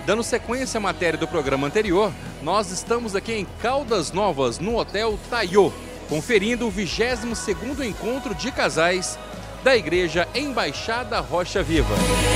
Dando sequência à matéria do programa anterior, nós estamos aqui em Caldas Novas, no Hotel Taiô, conferindo o 22º encontro de casais da Igreja Embaixada Rocha Viva.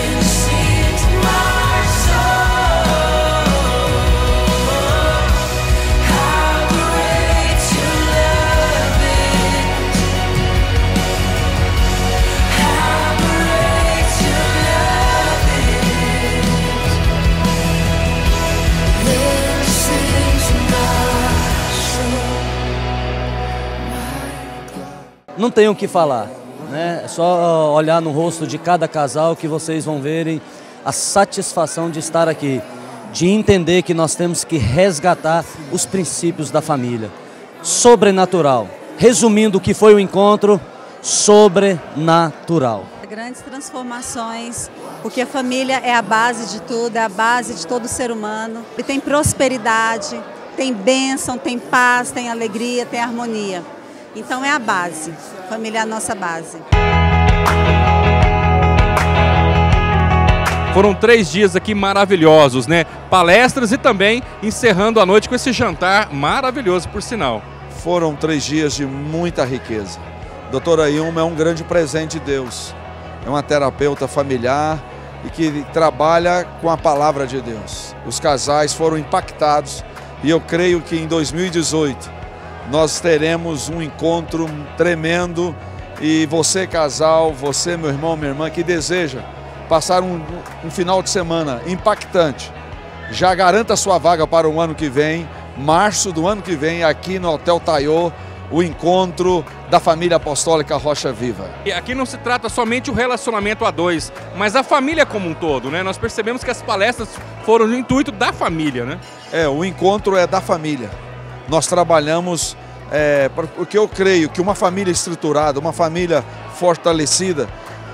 Não tenho o que falar, né? É só olhar no rosto de cada casal que vocês vão verem a satisfação de estar aqui, de entender que nós temos que resgatar os princípios da família. Sobrenatural. Resumindo o que foi o encontro, sobrenatural. Grandes transformações, porque a família é a base de tudo, é a base de todo ser humano. E tem prosperidade, tem bênção, tem paz, tem alegria, tem harmonia. Então é a base, a família é a nossa base. Foram 3 dias aqui maravilhosos, né? Palestras e também encerrando a noite com esse jantar maravilhoso, por sinal. Foram 3 dias de muita riqueza. Doutora Ilma é um grande presente de Deus. É uma terapeuta familiar e que trabalha com a palavra de Deus. Os casais foram impactados e eu creio que em 2018 nós teremos um encontro tremendo e você casal, você meu irmão, minha irmã que deseja passar um final de semana impactante, já garanta sua vaga para o ano que vem, março do ano que vem aqui no Hotel Taiô, o encontro da família apostólica Rocha Viva. E aqui não se trata somente o relacionamento a dois, mas a família como um todo, né? Nós percebemos que as palestras foram no intuito da família, né? O encontro é da família. Nós trabalhamos, porque eu creio que uma família estruturada, uma família fortalecida,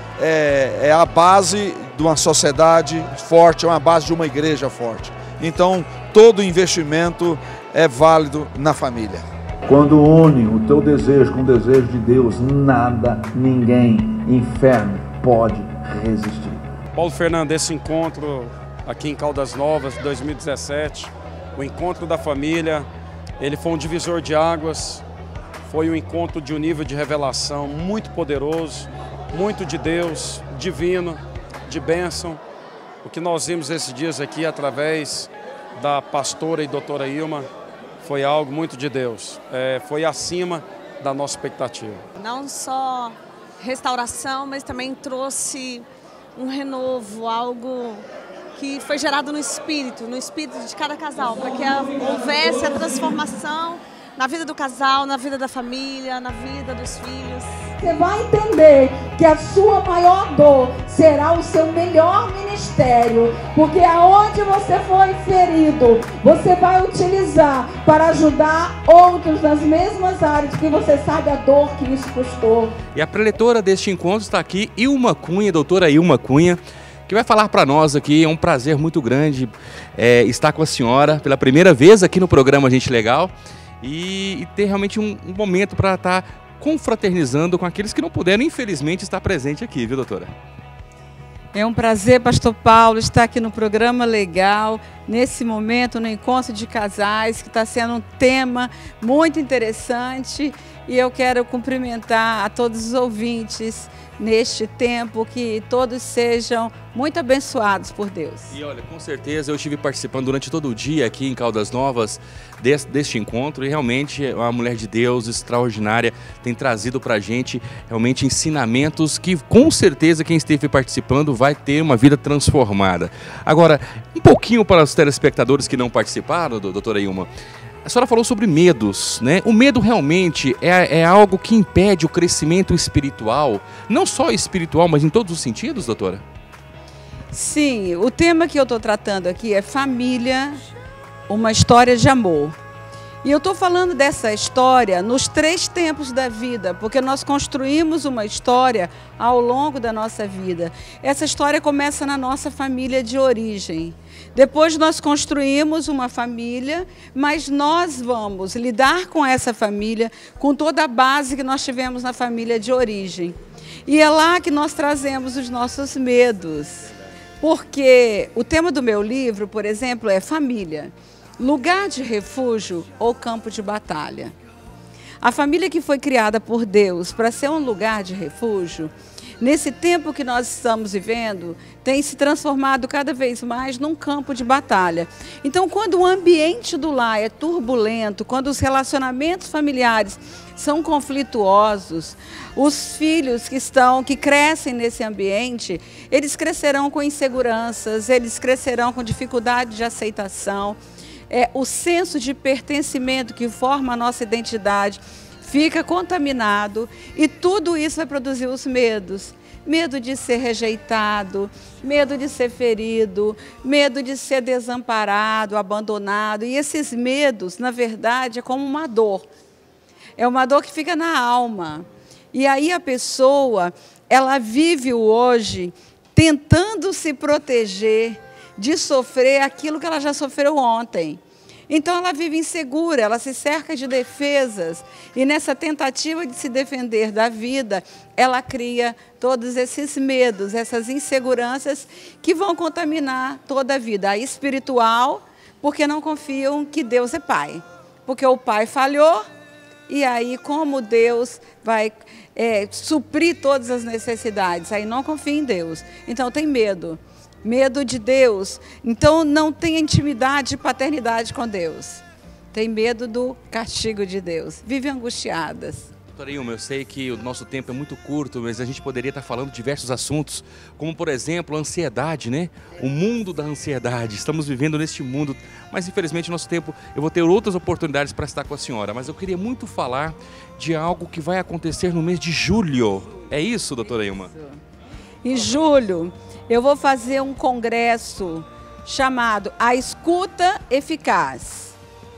é a base de uma sociedade forte, é uma base de uma igreja forte. Então, todo investimento é válido na família. Quando une o teu desejo com o desejo de Deus, nada, ninguém, inferno, pode resistir. Paulo Fernando, esse encontro aqui em Caldas Novas, 2017, o encontro da família, ele foi um divisor de águas, foi um encontro de um nível de revelação muito poderoso, muito de Deus, divino, de bênção. O que nós vimos esses dias aqui através da pastora e doutora Ilma foi algo muito de Deus, foi acima da nossa expectativa. Não só restauração, mas também trouxe um renovo, algo que foi gerado no espírito de cada casal, para que houvesse a transformação na vida do casal, na vida da família, na vida dos filhos. Você vai entender que a sua maior dor será o seu melhor ministério, porque aonde você foi ferido, você vai utilizar para ajudar outros nas mesmas áreas, porque você sabe a dor que isso custou. E a preletora deste encontro está aqui, Ilma Cunha, doutora Ilma Cunha, que vai falar para nós aqui. É um prazer muito grande estar com a senhora pela primeira vez aqui no programa Gente Legal e ter realmente um momento para estar confraternizando com aqueles que não puderam, infelizmente, estar presente aqui, viu, doutora? É um prazer, pastor Paulo, estar aqui no programa Legal, nesse momento, no encontro de casais, que está sendo um tema muito interessante, e eu quero cumprimentar a todos os ouvintes neste tempo, que todos sejam muito abençoados por Deus. E olha, com certeza eu estive participando durante todo o dia aqui em Caldas Novas deste encontro, e realmente é uma mulher de Deus extraordinária, tem trazido para a gente realmente ensinamentos que com certeza quem esteve participando vai ter uma vida transformada. Agora, um pouquinho para os telespectadores que não participaram, doutora Ilma, a senhora falou sobre medos, né? O medo realmente é algo que impede o crescimento espiritual, não só espiritual, mas em todos os sentidos, doutora? Sim, o tema que eu estou tratando aqui é família, uma história de amor. E eu estou falando dessa história nos 3 tempos da vida, porque nós construímos uma história ao longo da nossa vida. Essa história começa na nossa família de origem. Depois nós construímos uma família, mas nós vamos lidar com essa família com toda a base que nós tivemos na família de origem. E é lá que nós trazemos os nossos medos. Porque o tema do meu livro, por exemplo, é família, lugar de refúgio ou campo de batalha. A família que foi criada por Deus para ser um lugar de refúgio, nesse tempo que nós estamos vivendo, tem se transformado cada vez mais num campo de batalha. Então, quando o ambiente do lar é turbulento, quando os relacionamentos familiares são conflituosos, os filhos que crescem nesse ambiente, eles crescerão com inseguranças, eles crescerão com dificuldade de aceitação. O senso de pertencimento que forma a nossa identidade fica contaminado e tudo isso vai produzir os medos. Medo de ser rejeitado, medo de ser ferido, medo de ser desamparado, abandonado. E esses medos, na verdade, é como uma dor. É uma dor que fica na alma. E aí a pessoa, ela vive o hoje tentando se proteger de sofrer aquilo que ela já sofreu ontem. Então ela vive insegura, ela se cerca de defesas e nessa tentativa de se defender da vida, ela cria todos esses medos, essas inseguranças que vão contaminar toda a vida. A espiritual, porque não confiam que Deus é pai, porque o pai falhou e aí como Deus vai suprir todas as necessidades, aí não confia em Deus, então tem medo. Medo de Deus, então não tem intimidade e paternidade com Deus. Tem medo do castigo de Deus, vivem angustiadas. Doutora Ilma, eu sei que o nosso tempo é muito curto, mas a gente poderia estar falando de diversos assuntos, como por exemplo a ansiedade, né? O mundo da ansiedade, estamos vivendo neste mundo, mas infelizmente no nosso tempo eu vou ter outras oportunidades para estar com a senhora, mas eu queria muito falar de algo que vai acontecer no mês de julho. É isso, doutora Ilma? Em julho, eu vou fazer um congresso chamado A Escuta Eficaz.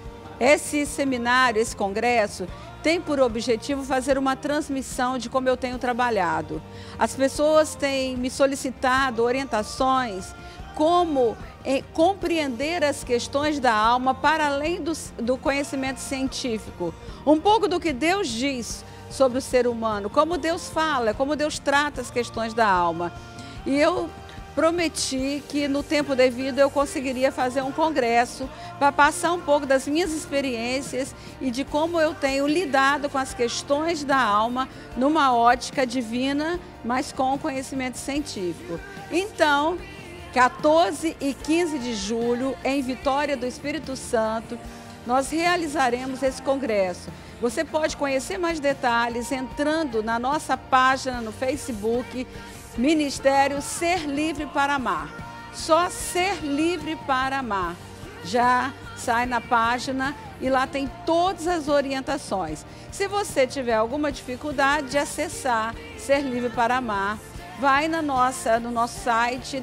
Esse seminário, esse congresso, tem por objetivo fazer uma transmissão de como eu tenho trabalhado. As pessoas têm me solicitado orientações, como compreender as questões da alma para além do conhecimento científico. Um pouco do que Deus diz sobre o ser humano, como Deus fala, como Deus trata as questões da alma. E eu prometi que no tempo devido eu conseguiria fazer um congresso para passar um pouco das minhas experiências e de como eu tenho lidado com as questões da alma numa ótica divina, mas com conhecimento científico. Então, 14 e 15 de julho, em Vitória do Espírito Santo, nós realizaremos esse congresso. Você pode conhecer mais detalhes entrando na nossa página no Facebook, Ministério Ser Livre para Amar. Só Ser Livre para Amar. Já sai na página e lá tem todas as orientações. Se você tiver alguma dificuldade de acessar Ser Livre para Amar, vai no nosso site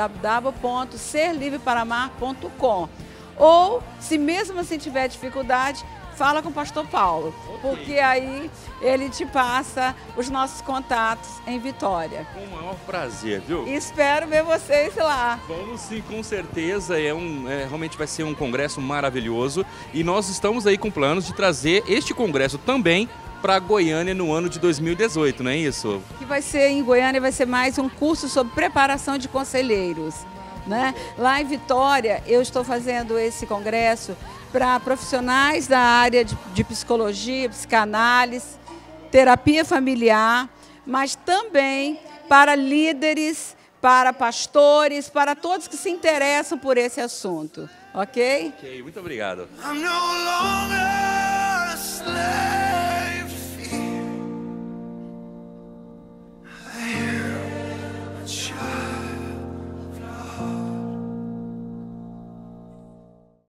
www.serlivreparamar.com. Ou, se mesmo assim tiver dificuldade, fala com o pastor Paulo, porque aí ele te passa os nossos contatos em Vitória. Com o maior prazer, viu? Espero ver vocês lá. Vamos sim, com certeza. Realmente vai ser um congresso maravilhoso e nós estamos aí com planos de trazer este congresso também para Goiânia no ano de 2018, não é isso? Que vai ser em Goiânia, vai ser mais um curso sobre preparação de conselheiros, né? Lá em Vitória, eu estou fazendo esse congresso para profissionais da área de psicologia, psicanálise, terapia familiar, mas também para líderes, para pastores, para todos que se interessam por esse assunto, ok? Ok, muito obrigado.